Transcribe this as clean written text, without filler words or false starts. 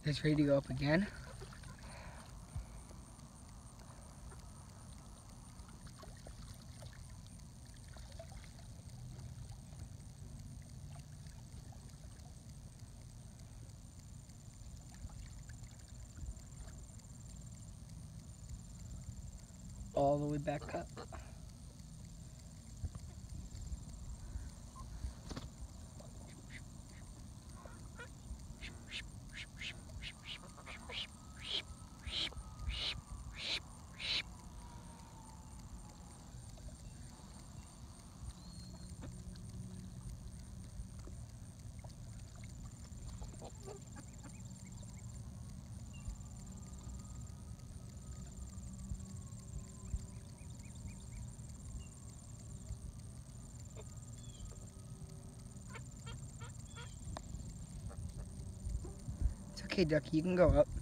It's ready to go up again. All the way back up. It's okay, Ducky, you can go up.